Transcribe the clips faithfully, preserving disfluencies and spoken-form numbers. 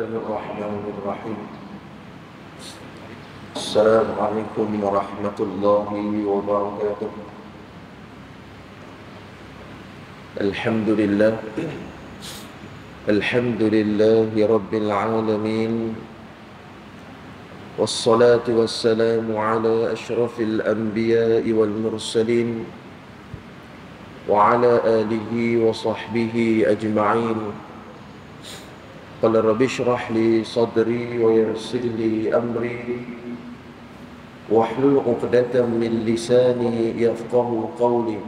الله الرحمن الرحيم. السلام عليكم ورحمة الله وبركاته. الحمد لله الحمد لله رب العالمين، والصلاة والسلام على أشرف الأنبياء والمرسلين وعلى آله وصحبه أجمعين. قال رب اشرح لي صدري ويسر لي أمري واحلل عقدة من لساني يفقه قولي.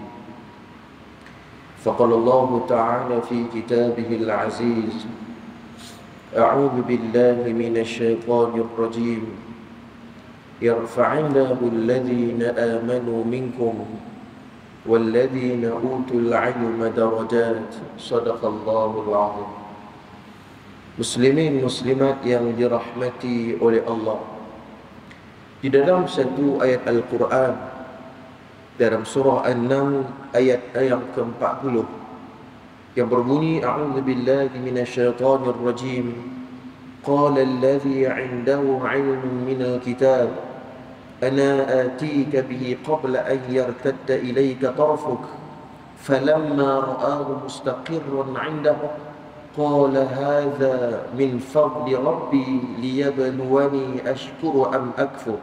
فقال الله تعالى في كتابه العزيز: أعوذ بالله من الشيطان الرجيم، يرفع الله الذين آمنوا منكم والذين أوتوا العلم درجات. صدق الله العظيم. Muslimin muslimat yang dirahmati oleh Allah, di dalam satu ayat Al-Quran dalam surah An-Naml ayat yang ke-empat puluh yang berbunyi: A'udzu billahi minasyaitonir rajim. Qala alladhi 'indahu 'ilmun minal kitab ana atika bihi qabla an yartadda ilayka tarfuk falamma ra'ahu mustaqirran 'indahu qala hadha min fadli rabbi liyabluwani ashkuru am akfur.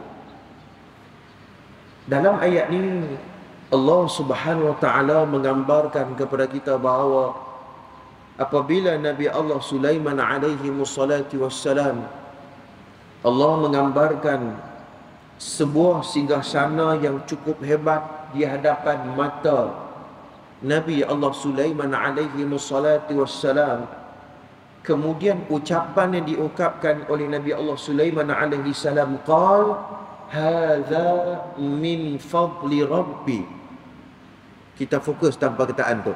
Dalam ayat ini Allah Subhanahu wa taala menggambarkan kepada kita bahawa apabila Nabi Allah Sulaiman alaihi wassalatu wassalam, Allah menggambarkan sebuah singgahsana yang cukup hebat di hadapan mata Nabi Allah Sulaiman alaihi wassalatu wassalam. Kemudian ucapan yang diungkapkan oleh Nabi Allah Sulaiman alaihi salam, qal hadza min fadli rabbi. Kita fokus tanpa kataan tu.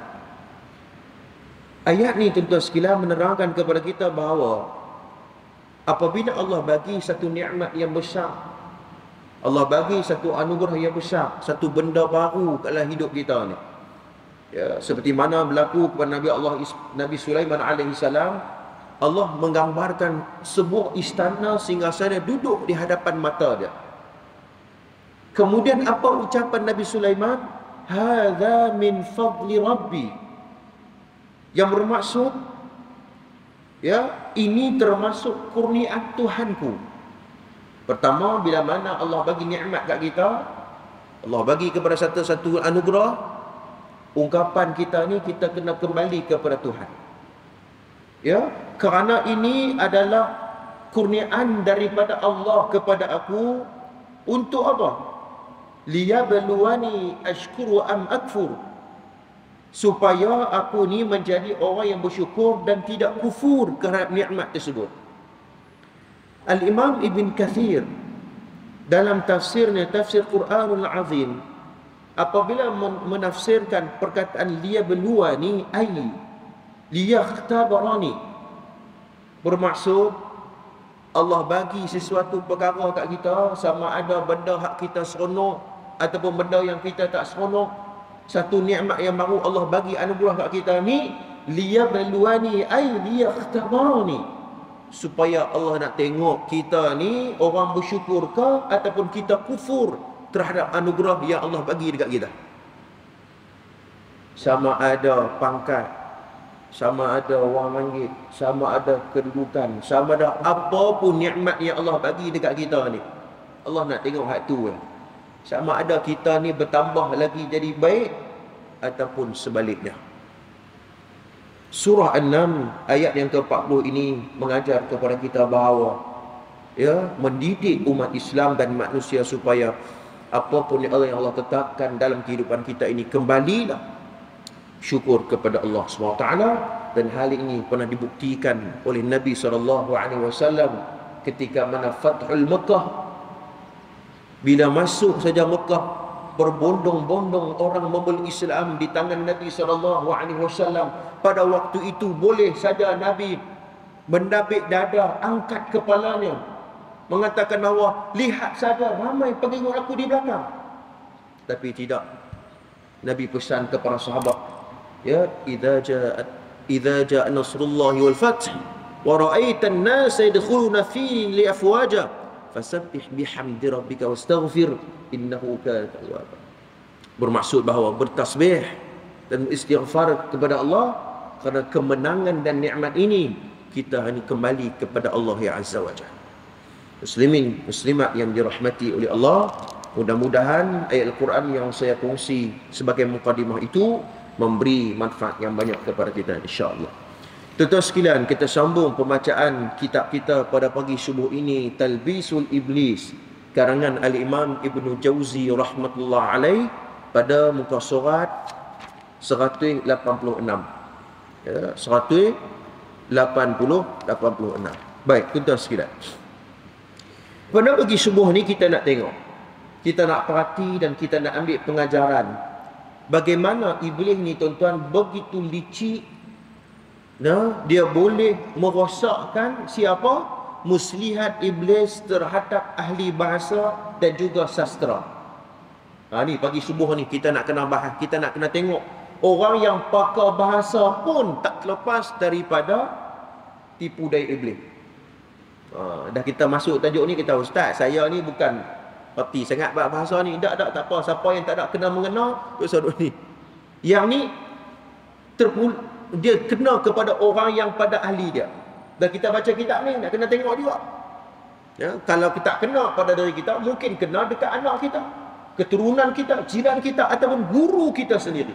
Ayat ni tuan-tuan sekalian menerangkan kepada kita bahawa apabila Allah bagi satu nikmat yang besar, Allah bagi satu anugerah yang besar, satu benda baru dalam hidup kita ni, ya, seperti mana berlaku kepada Nabi Allah Nabi Sulaiman alaihi salam, Allah menggambarkan sebuah istana singgasana duduk di hadapan mata dia. Kemudian apa ucapan Nabi Sulaiman? Hadza min fadli rabbi. Yang bermaksud, ya, ini termasuk kurniaan Tuhanku. Pertama, bila mana Allah bagi nikmat kat kita, Allah bagi kepada satu-satu anugerah, ungkapan kita ni kita kena kembali kepada Tuhan. Ya, kerana ini adalah kurniaan daripada Allah kepada aku. Untuk apa? Liyabluwani ashkuru am akfur. Supaya aku ni menjadi orang yang bersyukur dan tidak kufur terhadap nikmat tersebut. Al-Imam Ibn Kathir dalam tafsirnya, tafsir Quranul Azim, apabila menafsirkan perkataan liyabluwani ay liyakhtabarani, bermaksud Allah bagi sesuatu perkara kat kita, sama ada benda hak kita seronok ataupun benda yang kita tak seronok, satu nikmat yang baru Allah bagi anugerah kat kita ni, liyabluwani ay liyakhtabarani, supaya Allah nak tengok kita ni orang bersyukur ke ataupun kita kufur terhadap anugerah yang Allah bagi dekat kita. Sama ada pangkat, sama ada orang manggil, sama ada kedudukan, sama ada apapun nikmat yang Allah bagi dekat kita ni, Allah nak tengok hak tu. Sama ada kita ni bertambah lagi jadi baik ataupun sebaliknya. Surah An-Naml ayat yang ke empat puluh ini mengajar kepada kita bahawa, ya, mendidik umat Islam dan manusia supaya apapun yang Allah, yang Allah tetapkan dalam kehidupan kita ini, kembalilah syukur kepada Allah subhanahu wa taala. Dan hal ini pernah dibuktikan oleh Nabi sallallahu alaihi wasallam ketika mana Fathul Mekah. Bila masuk saja Mekah, berbondong-bondong orang membeli Islam di tangan Nabi sallallahu alaihi wasallam. Pada waktu itu boleh saja Nabi mendabik dada, angkat kepalanya, mengatakan bahawa lihat saja ramai pengikut aku di belakang. Tapi tidak. Nabi pesan kepada sahabat, ya, idza jaa idza jaa nasrullahi wal fath wa ra'aitan nasa yadkhuluna fi li afwaja fasabbih bihamdi rabbika wastaghfir innahu kana tawwaba. Bermaksud bahawa bertasbih dan istighfar kepada Allah kerana kemenangan dan nikmat ini kita hanya kembali kepada Allah ya Azza wa Jalla. Muslimin, muslimat yang dirahmati oleh Allah, mudah-mudahan ayat Al-Quran yang saya kongsi sebagai mukadimah itu memberi manfaat yang banyak kepada kita, insya-Allah. Tuan-tuan sekalian, kita sambung pembacaan kitab kita pada pagi subuh ini, Talbisul Iblis, karangan Al-Imam Ibnu Jauzi rahmatullah alaih, pada muka surat seratus lapan puluh enam. Ya, seratus lapan puluh lapan puluh enam. Baik, tuan-tuan sekalian. Pada pagi subuh ni kita nak tengok, kita nak perhati dan kita nak ambil pengajaran bagaimana iblis ni tuan-tuan begitu licik. Nah, dia boleh merosakkan siapa? Muslihat iblis terhadap ahli bahasa dan juga sastra. Ha, ni pagi subuh ni kita nak kena bahas, kita nak kena tengok orang yang pakar bahasa pun tak terlepas daripada tipu daya iblis. Ha, dah kita masuk tajuk ni, kita ustaz, saya ni bukan parti sangat bahasa ni. Tak, tak, tak apa. Siapa yang tak ada kena mengena, tu sadut ni. Yang ni terpul, dia kena kepada orang yang pada ahli dia. Dan kita baca kitab ni nak kena tengok juga. Ya, kalau kita kena pada diri kita, mungkin kena dekat anak kita, keturunan kita, jiran kita ataupun guru kita sendiri.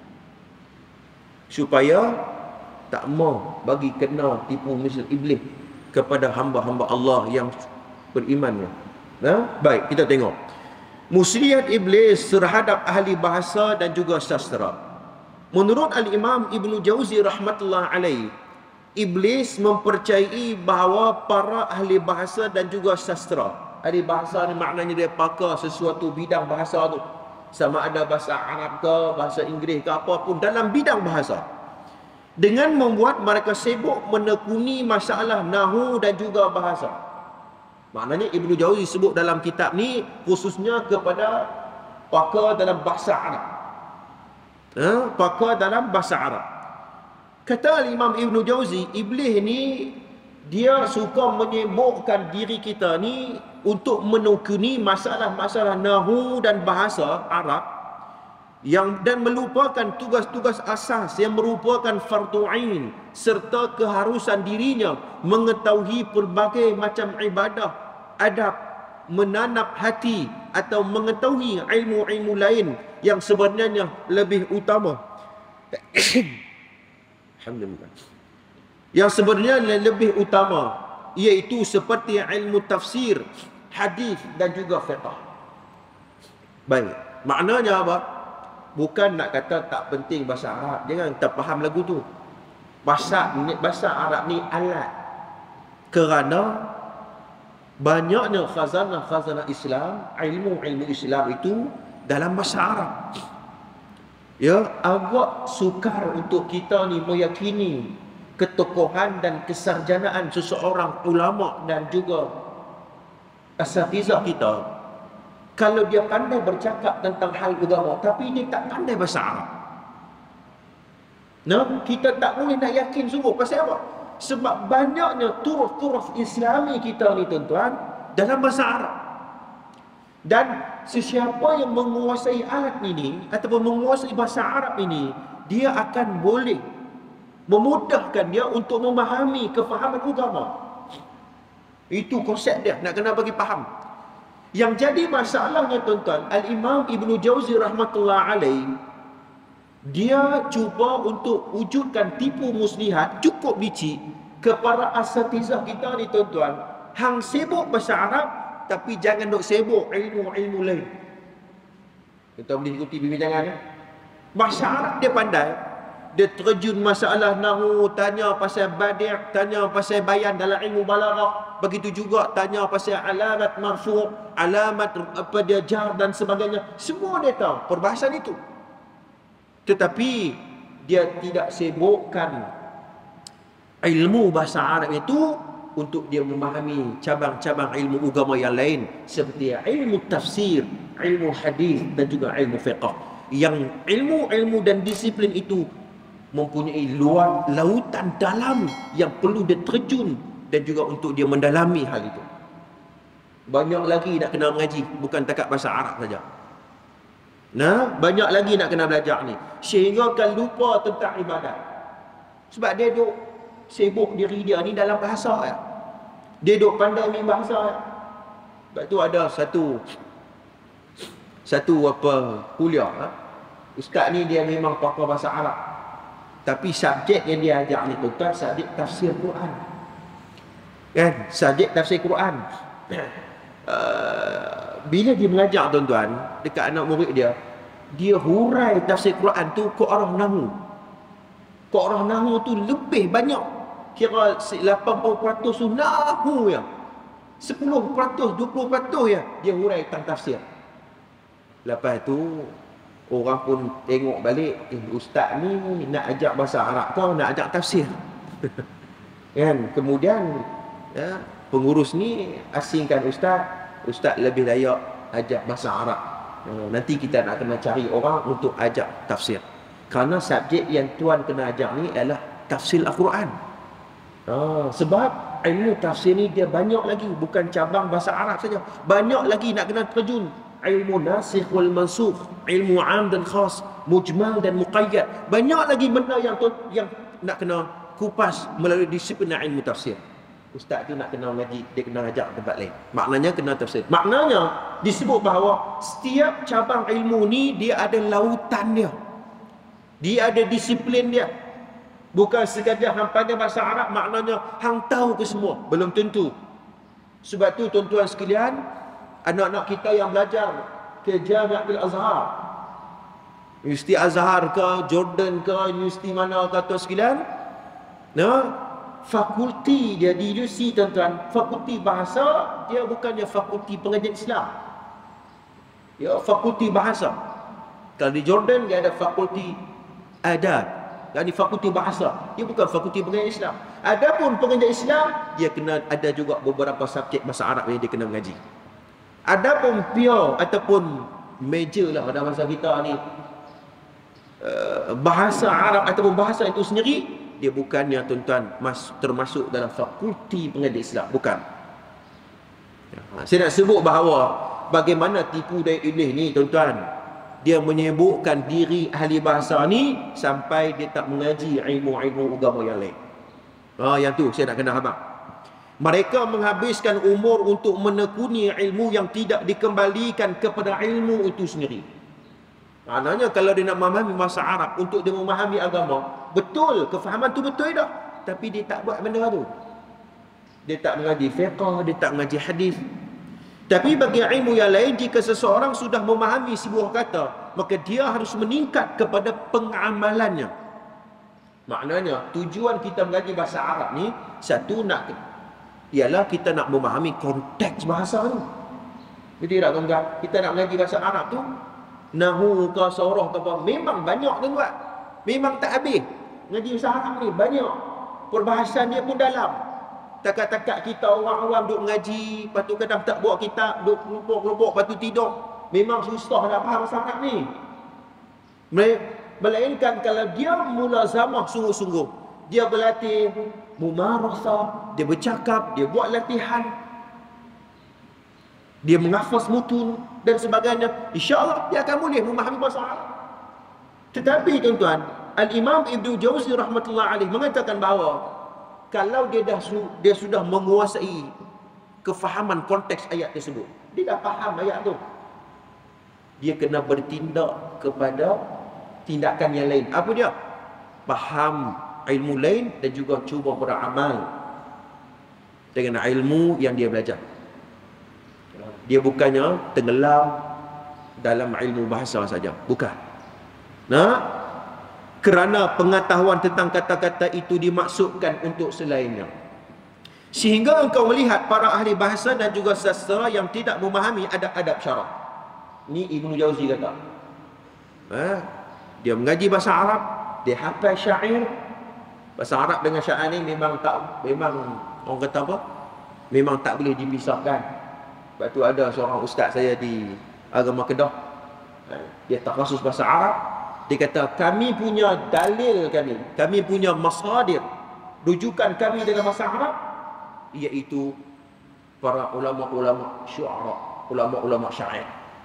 Supaya tak mau bagi kena tipu misal iblis kepada hamba-hamba Allah yang beriman. Nah, baik, kita tengok muslihat iblis terhadap ahli bahasa dan juga sastra. Menurut Al-Imam Ibnu Jauzi rahmatullah alaih, iblis mempercayai bahawa para ahli bahasa dan juga sastra, ahli bahasa ni maknanya dia pakar sesuatu bidang bahasa tu, sama ada bahasa Arab ke, bahasa Inggeris ke, apapun dalam bidang bahasa, dengan membuat mereka sibuk menekuni masalah nahu dan juga bahasa. Maknanya Ibnu Jauzi sebut dalam kitab ni khususnya kepada pakar dalam bahasa Arab. Ha? Pakar dalam bahasa Arab. Kata Imam Ibnu Jauzi, iblis ni dia suka menyibukkan diri kita ni untuk menekuni masalah-masalah nahu dan bahasa Arab, yang dan melupakan tugas-tugas asas yang merupakan fardu ain serta keharusan dirinya mengetahui pelbagai macam ibadah, adab, menanap hati atau mengetahui ilmu-ilmu lain yang sebenarnya lebih utama. Alhamdulillah. Yang sebenarnya lebih utama, iaitu seperti ilmu tafsir, hadis dan juga fiqh. Baik, maknanya apa? Bukan nak kata tak penting bahasa Arab, jangan tak faham lagu tu. Bahasa bahasa Arab ni alat, kerana banyaknya khazanah-khazanah Islam, ilmu-ilmu Islam itu dalam bahasa Arab. Ya, agak sukar untuk kita ni meyakini ketokohan dan kesarjanaan seseorang ulama dan juga asatizah kita kalau dia pandai bercakap tentang hal agama tapi dia tak pandai bahasa Arab. Nah, kita tak boleh nak yakin sungguh. Pasal apa? Sebab banyaknya turuf-turuf Islami kita ni tuan-tuan dalam bahasa Arab. Dan sesiapa yang menguasai alat ini ataupun menguasai bahasa Arab ini, dia akan boleh memudahkan dia untuk memahami kefahaman agama. Itu konsep dia, nak kena bagi faham. Yang jadi masalahnya tuan-tuan, Al-Imam Ibnu Jauzi rahmatullah alaih, dia cuba untuk wujudkan tipu muslihat cukup licik kepada asatizah kita ni tuan-tuan. Hang sibuk bahasa Arab tapi jangan duk sibuk ilmu-ilmu lain. Kita boleh ikuti perbincangannya. Bahasa Arab dia pandai, dia terjun masalah nahu, tanya pasal badi', tanya pasal bayan dalam ilmu balaghah. Begitu juga tanya pasal alamat marfu', alamat apa dia jar dan sebagainya. Semua dia tahu perbahasan itu. Tetapi dia tidak sibukkan ilmu bahasa Arab itu untuk dia memahami cabang-cabang ilmu agama yang lain seperti ilmu tafsir, ilmu hadis dan juga ilmu fiqh. Yang ilmu-ilmu dan disiplin itu mempunyai luar lautan dalam yang perlu dia terjun dan juga untuk dia mendalami hal itu. Banyak lagi nak kena mengaji, bukan takat bahasa Arab saja. Nah, banyak lagi nak kena belajar ni, sehingga kan lupa tentang ibadat. Sebab dia duk sibuk diri dia ni dalam bahasa ya. Dia duk pandai main bahasa ya. Sebab tu ada satu satu apa kuliah ha? Ustaz ni dia memang pakar bahasa Arab, tapi subjek yang dia ajar ni tuan subjek tafsir Quran. Kan? Subjek tafsir Quran. Uh, bila dia mengajar tuan-tuan dekat anak murid dia, dia hurai tafsir Quran tu ke orang nahu. Ke orang nahu tu lebih banyak. Kira lapan puluh peratus tu nahu ya. sepuluh peratus, dua puluh peratus ya dia hurai tentang tafsir. Lepas tu orang pun tengok balik, eh ustaz ni nak ajak bahasa Arab kau nak ajak tafsir. Kan? Kemudian ya, pengurus ni asingkan ustaz, ustaz lebih layak ajak bahasa Arab. Nanti kita nak kena cari orang untuk ajak tafsir. Kerana subjek yang tuan kena ajak ni adalah tafsir Al-Quran. Ha, sebab ilmu tafsir ni dia banyak lagi, bukan cabang bahasa Arab saja. Banyak lagi nak kena terjun. Ilmu nasikh wal mansukh, ilmu am dan khas, mujmal dan muqayyad. Banyak lagi benda yang tu, yang nak kena kupas melalui disiplin ilmu tafsir. Ustaz tu nak kena ngaji, dia kena ajak tempat lain. Maknanya kena tafsir. Maknanya disebut bahawa setiap cabang ilmu ni dia ada lautan dia. Dia ada disiplin dia. Bukan sekadar hang pandai bahasa Arab maknanya hang tahu ke semua. Belum tentu. Sebab tu tuan-tuan sekalian, anak-anak kita yang belajar ke Jamiatul Azhar, Universiti Azhar ke, Jordan ke, universiti mana ke tuan sekalian, nah, fakulti dia di U C tuan-tuan, fakulti bahasa, dia bukannya fakulti pengajian Islam. Ya, fakulti bahasa. Kalau di Jordan dia ada fakulti adab, dan di fakulti bahasa, dia bukan fakulti pengajian Islam. Adapun pengajian Islam, dia kena ada juga beberapa subjek bahasa Arab yang dia kena mengaji. Adapun pure ataupun major lah pada masa kita ni, uh, bahasa Arab ataupun bahasa itu sendiri, dia bukannya tuan-tuan mas, termasuk dalam fakulti pengajian Islam, bukan. Saya nak sebut bahawa bagaimana tipu daya iblis ni tuan-tuan, dia menyebutkan diri ahli bahasa ni sampai dia tak mengaji ilmu-ilmu agama yang lain. Ha, yang tu saya nak kena faham. Mereka menghabiskan umur untuk menekuni ilmu yang tidak dikembalikan kepada ilmu itu sendiri. Maknanya kalau dia nak memahami bahasa Arab untuk dia memahami agama, betul, kefahaman tu betul dah, tapi dia tak buat benda tu. Dia tak mengaji fiqh, dia tak mengaji hadis. Tapi bagi ilmu yang lain, jika seseorang sudah memahami sebuah kata, maka dia harus meningkat kepada pengamalannya. Maknanya tujuan kita mengaji bahasa Arab ni, satu nak ialah kita nak memahami konteks bahasa tu. Jadi tak tuan-tuan, kita nak mengaji bahasa Arab tu, nahu ke soroh ke apa, memang banyak tuan-tuan. Memang tak habis. Mengaji bahasa Arab ni banyak. Perbahasan dia pun dalam. Takat-takat kita orang-orang duk mengaji, lepas tu kadang tak buat kitab, duk kelompok-kelompok, lepas tu tidur. Memang susah nak faham bahasa Arab ni. Melainkan kalau dia mulazamah sungguh-sungguh, dia berlatih mumarasah, dia bercakap, dia buat latihan, dia menghafaz mutun dan sebagainya, insya-Allah dia akan boleh memahami bahasa Arab. Tetapi tuan-tuan, Al-Imam Ibnu Jauzi rahmatullah alaih mengatakan bahawa kalau dia dah dia sudah menguasai kefahaman konteks ayat tersebut, dia dah faham ayat tu, dia kena bertindak kepada tindakan yang lain. Apa dia? Faham ilmu lain dan juga cuba beramal dengan ilmu yang dia belajar. Dia bukannya tenggelam dalam ilmu bahasa saja, bukan. Nah, kerana pengetahuan tentang kata-kata itu dimaksudkan untuk selainnya. Sehingga engkau melihat para ahli bahasa dan juga sastra yang tidak memahami adab-adab syarak. Ini Ibnu Jauzi kata. Ha? Dia mengaji bahasa Arab, dia hafal syair. Bahasa Arab dengan syair ni memang tak, memang orang kata apa? Memang tak boleh dipisahkan. Sebab tu ada seorang ustaz saya di agama Kedah. Dia takhasus bahasa Arab. Dia kata, kami punya dalil kami, kami punya masadir, rujukan kami dalam bahasa Arab, iaitu para ulama-ulama syu'ara, ulama-ulama syair,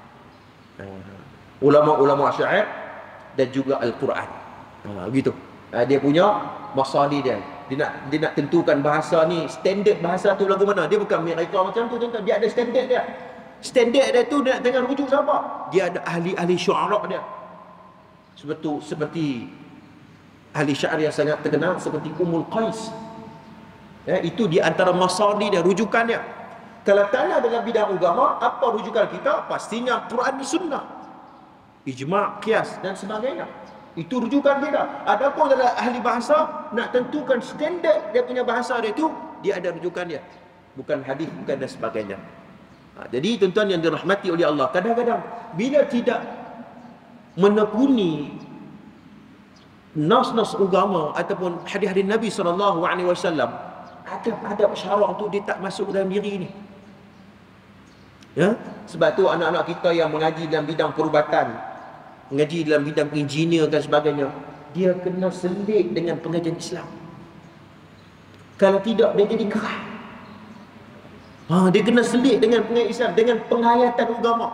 ulama-ulama syair dan juga Al-Quran. Ha, gitu. Ha, dia punya masadir dia. Dia nak, dia nak tentukan bahasa ni, standard bahasa tu lagu mana. Dia bukan mereka macam tu, tuan-tuan. Dia ada standard dia. Standard dia tu dia nak tengok rujuk siapa. Dia ada ahli-ahli syu'ara dia. Seperti, seperti ahli syair yang sangat terkenal seperti Ummul Qais. Ya, itu di antara masadir dia, rujukan dia. Kalau tanya dalam bidang agama, apa rujukan kita? Pastinya Quran dan Sunnah, ijma', qiyas dan sebagainya. Itu rujukan kita. Adapun dalam ahli bahasa, nak tentukan standard dia punya bahasa dia tu, dia ada rujukan dia. Bukan hadis, bukan dan sebagainya. Ha, jadi tuan-tuan yang dirahmati oleh Allah, kadang-kadang bila tidak menekuni nas-nas agama ataupun hadis-hadis Nabi sallallahu alaihi wasallam, adab-adab syarak tu dia tak masuk dalam diri ni. Ya, sebab tu anak-anak kita yang mengaji dalam bidang perubatan, mengaji dalam bidang engineer dan sebagainya, dia kena selit dengan pengajian Islam. Kalau tidak, dia jadi kerah. Ha, dia kena selit dengan pengajian Islam, dengan penghayatan agama.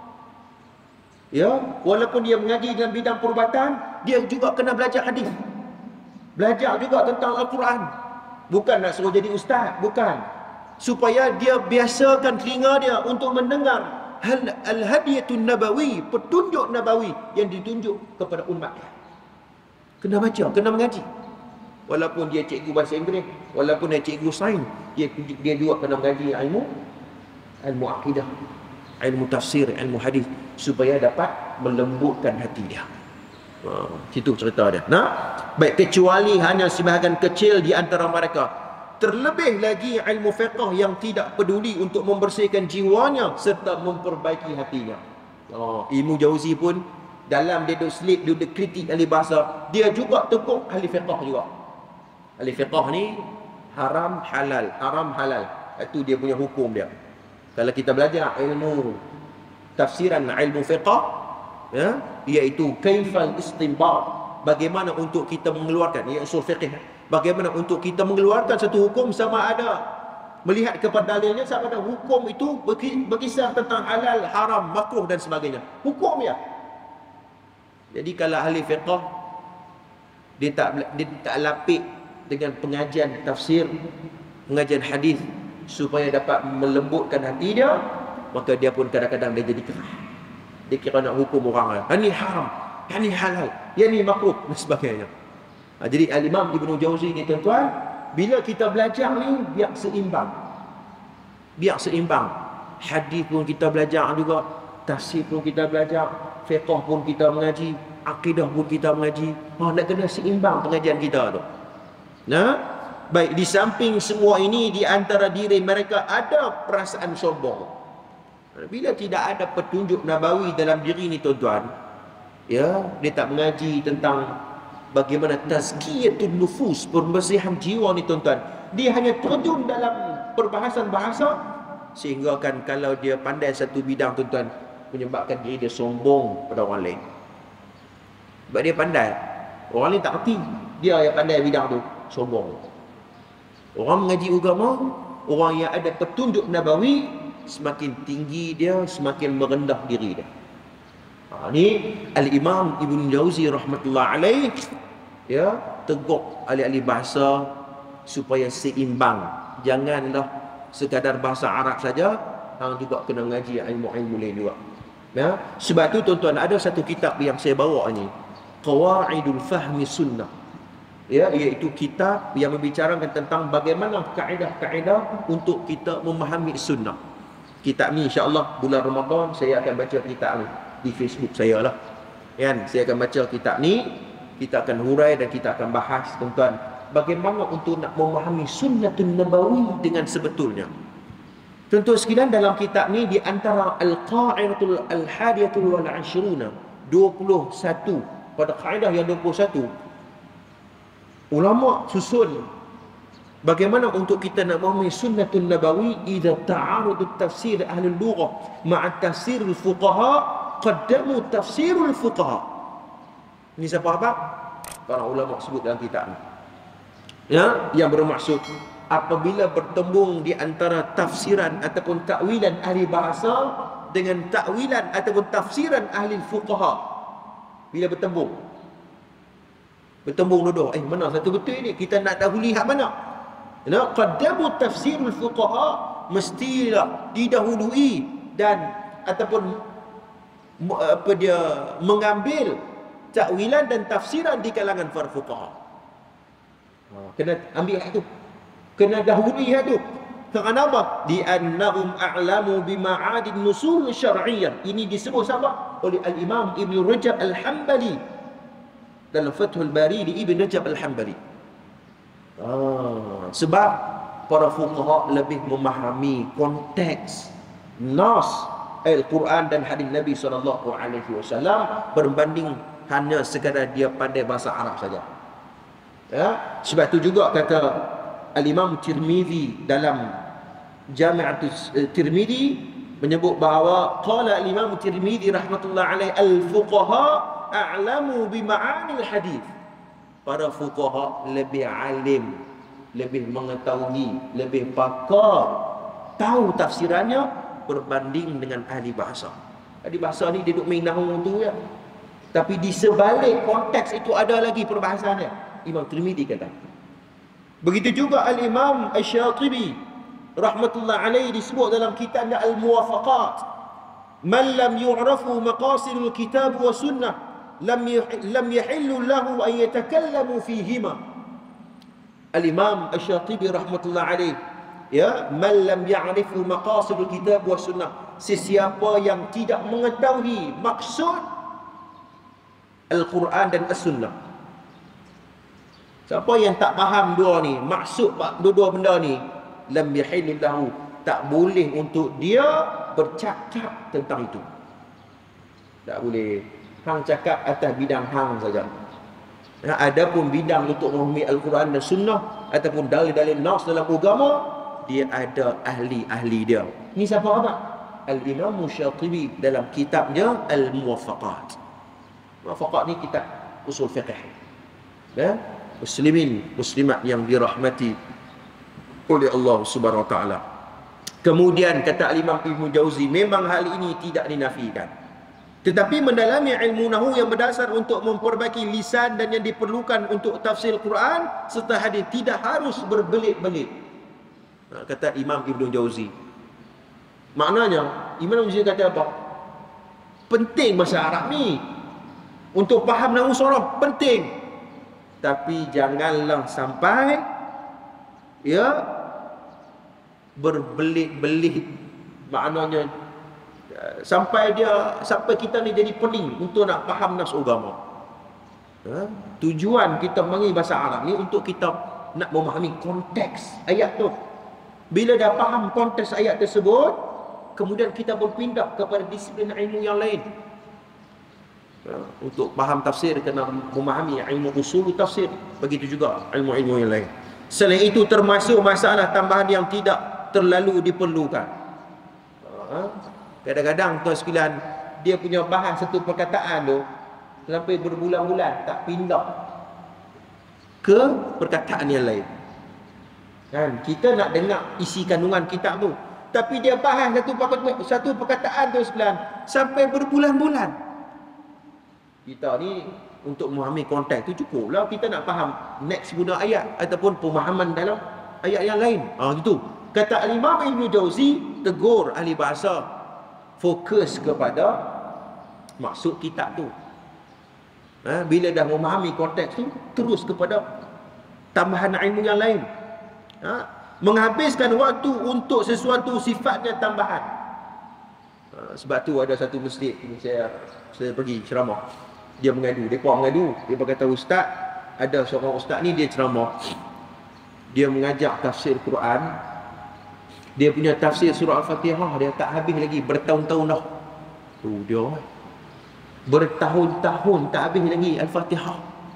Ya, walaupun dia mengaji dalam bidang perubatan, dia juga kena belajar hadis. Belajar juga tentang Al-Quran. Bukan nak suruh jadi ustaz, bukan. Supaya dia biasakan telinga dia untuk mendengar al-hadiyatun nabawi, petunjuk nabawi yang ditunjuk kepada umat dia. Kena baca, kena mengaji. Walaupun dia cikgu bahasa Inggeris, walaupun dia cikgu sains, dia, dia juga kena mengaji ilmu ilmu akidah, ilmu tafsir, ilmu hadis, supaya dapat melembutkan hati dia. Ha, situ cerita dia. Nah, baik, kecuali hanya sebahagian kecil di antara mereka. Terlebih lagi ilmu fiqh yang tidak peduli untuk membersihkan jiwanya serta memperbaiki hatinya. Oh, Ibnu Jauzi pun dalam dia duk slip, dia duk kritik ahli bahasa, dia juga tekuk ahli fiqh juga. Ahli fiqh ni haram halal, haram halal. Itu dia punya hukum dia. Kalau kita belajar ilmu tafsiran ilmu fiqh, ya, iaitu kaifal istinbat, bagaimana untuk kita mengeluarkan, ia usul fiqh, bagaimana untuk kita mengeluarkan satu hukum, sama ada melihat kepada dalilnya, sama ada hukum itu berkisar tentang halal, haram, makruh dan sebagainya. Hukum ya. Jadi kalau ahli fiqh dia tak dia tak lapik dengan pengajian tafsir, pengajian hadis supaya dapat melembutkan hati dia, maka dia pun kadang-kadang dia jadi kerah. Dia kira nak hukum orang lain. Ini haram, ini halal, ini makruh dan sebagainya. Ha, jadi Al-Imam Ibnu Jauzi ni tuan-tuan, bila kita belajar ni biar seimbang. Biar seimbang. Hadis pun kita belajar juga, tafsir pun kita belajar, fiqh pun kita mengaji, akidah pun kita mengaji. Ha, nak kena seimbang pengajian kita tu. Nah, baik, di samping semua ini, di antara diri mereka ada perasaan sombong. Bila tidak ada petunjuk nabawi dalam diri ni tuan-tuan, ya, dia tak mengaji tentang bagaimana tazkiyatun nufus, pembersihan jiwa ni tuan-tuan. Dia hanya terjun dalam perbahasan bahasa, sehingga kan kalau dia pandai satu bidang tuan-tuan, menyebabkan diri dia sombong pada orang lain. Sebab dia pandai, orang lain tak erti, dia yang pandai bidang tu, sombong. Orang mengaji agama, orang yang ada petunjuk nabawi, semakin tinggi dia, semakin merendah diri dia. Ha, ni Al-Imam Ibnu Jauzi rahmatullah alaih, ya, tegur ahli-ahli bahasa supaya seimbang. Janganlah sekadar bahasa Arab saja, hang juga kena ngaji ilmu-ilmu lain juga. Ya, sebab tu tuan-tuan, ada satu kitab yang saya bawa ni, Qawaidul Fahmi Sunnah. Ya, iaitu kitab yang membicarakan tentang bagaimana kaedah-kaedah untuk kita memahami sunnah. Kitab ni insya-Allah bulan Ramadan saya akan baca kitab ni di Facebook saya lah. Kan, saya akan baca kitab ni, kita akan hurai dan kita akan bahas tuan-tuan, bagaimana untuk nak memahami sunnatun nabawi dengan sebetulnya. Tuan-tuan sekalian, dalam kitab ni di antara al-qa'idatul al-hadiyatul wal ashruna, dua puluh satu, pada kaedah yang dua puluh satu, ulama susun bagaimana untuk kita nak memahami sunnatun nabawi. Idza ta'arud tafsir ahli lughah ma'a tafsir al-fuqaha, qaddamu tafsir al-fuqaha. Ini siapa apa? Para ulama sebut dalam kitab ni. Ya, yang bermaksud apabila bertembung di antara tafsiran ataupun takwilan ahli bahasa dengan takwilan ataupun tafsiran ahli fuqaha. Bila bertembung. Bertembung dua-dua. Eh, mana satu betul ni? Kita nak dahului hak mana? Ya, qaddamu tafsirul fuqaha, mestilah didahului dan ataupun apa dia mengambil takwilan dan tafsiran di kalangan para fuqaha. Ha, kena ambil hak tu. Kena dahului hak tu. Kerana apa? Di annahum a'lamu bima'adin nusul syar'iyyah. Ini disebut siapa? Oleh Al-Imam Ibn Rajab Al-Hambali dalam Fathul Bari di Ibn Rajab Al-Hambali. Ah, sebab para fuqaha lebih memahami konteks nas Al-Quran dan hadis Nabi sallallahu alaihi wasallam berbanding hanya sekadar dia pandai bahasa Arab saja. Ya, sebab itu juga kata Al-Imam Tirmizi dalam Jami'atus Tirmizi menyebut bahawa qala Al-Imam Tirmizi rahmatullah alaihi al-fuqaha a'lamu bima'anil hadis. Para fuqaha lebih alim, lebih mengetahui, lebih pakar, tahu tafsirannya berbanding dengan ahli bahasa. Ahli bahasa ni dia duduk main nahwu tu ya. Tapi di sebalik konteks itu ada lagi perbahasannya. Imam Tirmizi kata. Begitu juga Al-Imam Asy-Syatibi rahmatullah alaihi disebut dalam kitabnya Al-Muwafaqat, man lam yu'rafu maqasidul kitab wa sunnah lam lam yahillu lahu an yatakallamu fihima. Al-Imam Asy-Syatibi rahmatullah alaihi, ya, man lam ya'rifu maqasidul kitab wa sunnah, sesiapa yang tidak mengetahui maksud Al-Quran dan As-Sunnah. Siapa yang tak faham dua ni, maksud dua-dua benda ni, lam yahillu lahu, tak boleh untuk dia bercakap tentang itu. Tak boleh. Hang cakap atas bidang hang saja. Ya, adapun bidang untuk memahami Al-Quran dan Sunnah ataupun dalil-dalil nas dalam agama, dia ada ahli-ahli dia. Ni siapa apa? Al-Imam Syatibi dalam kitabnya Al-Muwafaqat. Muwafaqat ni kitab usul fiqh. Ya, muslimin muslimat yang dirahmati oleh Allah Subhanahu wa taala. Kemudian kata Imam Ibnu Jauzi, memang hal ini tidak dinafikan. Tetapi mendalami ilmu nahwu yang berdasar untuk memperbaiki lisan dan yang diperlukan untuk tafsir Quran serta hadis tidak harus berbelit-belit. Kata Imam Ibnu Jauzi. Maknanya Imam Ibnu Jauzi kata apa? Penting bahasa Arab ni. Untuk faham nahwu sorof penting. Tapi janganlah sampai ya berbelit-belit, maknanya sampai dia sampai kita ni jadi pening untuk nak faham nas agama. Ha? Tujuan kita mengenai bahasa Arab ni untuk kita nak memahami konteks ayat tu. Bila dah faham konteks ayat tersebut, kemudian kita berpindah kepada disiplin ilmu yang lain. Ha? Untuk faham tafsir kena memahami ilmu usul tafsir, begitu juga ilmu-ilmu yang lain. Selain itu termasuk masalah tambahan yang tidak terlalu diperlukan. Kadang-kadang tuan sekalian, dia punya bahas satu perkataan tu sampai berbulan-bulan tak pindah ke perkataan yang lain. Kan kita nak dengar isi kandungan kitab tu, tapi dia bahas satu perkataan satu perkataan tu sekalian sampai berbulan-bulan. Kita ni untuk memahami konteks tu cukuplah kita nak faham next guna ayat ataupun pemahaman dalam ayat yang lain. Ah gitu. Kata Al-Imam Ibnu Jauzi, tegur ahli bahasa, fokus kepada maksud kitab tu. Ha, bila dah memahami konteks tu, terus kepada tambahan ilmu yang lain. Ha, menghabiskan waktu untuk sesuatu sifatnya tambahan. Ha, sebab tu ada satu masjid saya saya pergi ceramah. Dia mengadu, dia kuat mengadu. Dia berkata, ustaz, ada seorang ustaz ni dia ceramah. Dia mengajak tafsir Quran. Dia punya tafsir surah Al-Fatihah dia tak habis lagi, bertahun-tahun dah. Tu dia. Bertahun-tahun tak habis lagi Al-Fatihah.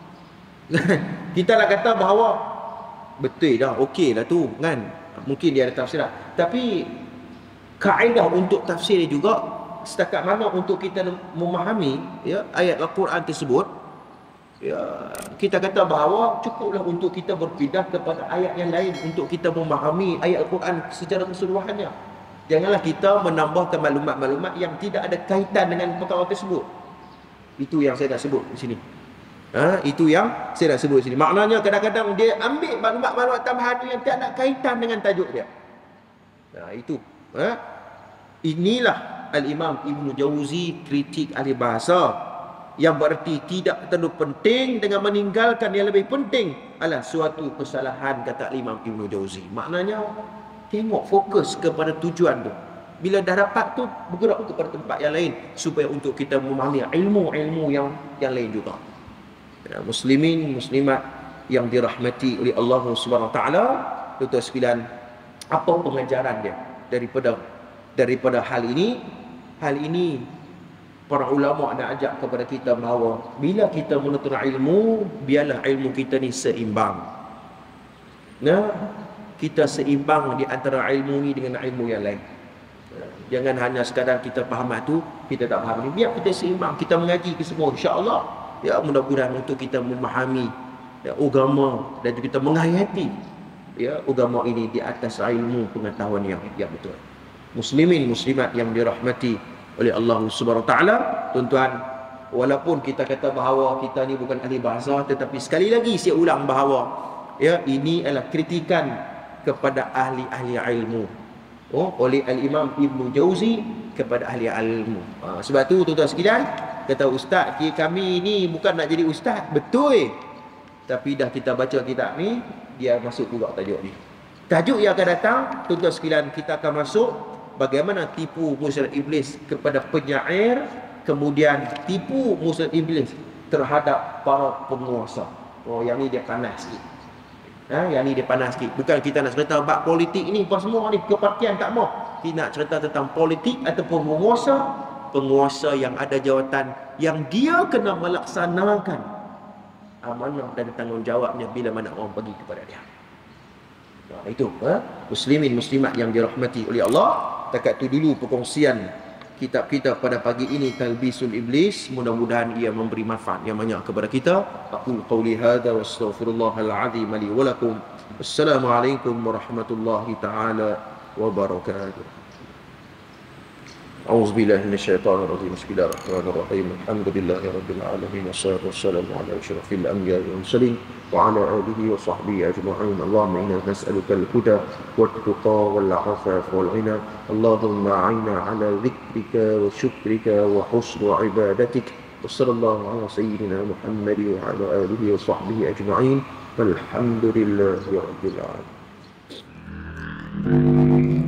Kita nak kata bahawa betul dah, okey lah tu kan. Mungkin dia ada tafsiran. Tapi kaedah untuk tafsir dia juga setakat mana untuk kita memahami ya ayat Al-Quran tersebut, Ya, kita kata bahawa cukuplah untuk kita berpindah kepada ayat yang lain untuk kita memahami ayat Al-Quran secara keseluruhannya. Janganlah kita menambahkan maklumat-maklumat yang tidak ada kaitan dengan perkara tersebut. Itu yang saya nak sebut di sini. Ha, itu yang saya nak sebut di sini. Maknanya kadang-kadang dia ambil maklumat-maklumat tambahan yang tak ada kaitan dengan tajuk dia. Nah, itu. Ha? Inilah Al-Imam Ibn Jauzi kritik ahli bahasa, yang berarti tidak terlalu penting dengan meninggalkan yang lebih penting adalah suatu kesalahan, kata Imam Ibn Jauzi. Maknanya tengok fokus kepada tujuan tu. Bila dah dapat tu, bergerak kepada tempat yang lain supaya untuk kita memahami ilmu-ilmu yang yang lain juga. Ya, muslimin, muslimat yang dirahmati oleh Allah Subhanahu Wa Taala, tuan-tuan sekalian, apa pengajaran dia daripada daripada hal ini? Hal ini para ulama nak ajak kepada kita bahawa bila kita menuntut ilmu, biarlah ilmu kita ni seimbang. Nah, kita seimbang di antara ilmu ni dengan ilmu yang lain. Jangan hanya sekadar kita faham tu, kita tak faham ni. Biar kita seimbang, kita mengaji ke semua, insya-Allah. Ya, mudah-mudahan untuk kita memahami ya, agama dan kita menghayati ya agama ini di atas ilmu pengetahuan yang yang betul. Muslimin, muslimat yang dirahmati oleh Allah Subhanahu Wa Taala, tuan-tuan, walaupun kita kata bahawa kita ni bukan ahli bahasa, tetapi sekali lagi saya ulang bahawa ya ini adalah kritikan kepada ahli-ahli ilmu. Oh, oleh Al-Imam Ibn Jauzi kepada ahli ilmu. Ha, sebab tu tuan-tuan sekalian, kata ustaz, kami ni bukan nak jadi ustaz, betul. Tapi dah kita baca kitab ni, dia masuk juga tajuk ni. Tajuk yang akan datang, tuan-tuan sekalian, kita akan masuk bagaimana tipu musyrik iblis kepada penyair, kemudian tipu musyrik iblis terhadap para penguasa. Oh, yang ni dia panas sikit. Ha, yang ni dia panas sikit. Bukan kita nak cerita bab politik ni, apa semua ni, kepartian tak mau. Kita nak cerita tentang politik ataupun penguasa, penguasa yang ada jawatan yang dia kena melaksanakan amanah dan tanggungjawabnya bila mana orang bagi kepada dia. Nah, itu ha? Muslimin, muslimat yang dirahmati oleh Allah. Takat tu dulu perkongsian kitab kita pada pagi ini, Talbisul Iblis. Mudah-mudahan ia memberi manfaat yang banyak kepada kita. Aqul qawli hadza wa astaghfirullahal azim li wa lakum. Assalamualaikum warahmatullahi taala wabarakatuh. أعوذ بالله من الشيطان الرجيم بسم الله الرحمن الرحيم الحمد لله رب العالمين والصلاة والسلام على أشرف الأنبياء والمرسلين وعلى آله وصحبه أجمعين اللهم إنا نسألك الهدى والتقى والعفاف والغنى اللهم أعنا على ذكرك وشكرك وحسن عبادتك وصلى الله على سيدنا محمد وعلى آله وصحبه أجمعين والحمد لله رب العالمين.